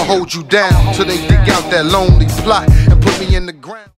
hold you down till they dig out that lonely plot and put me in the ground.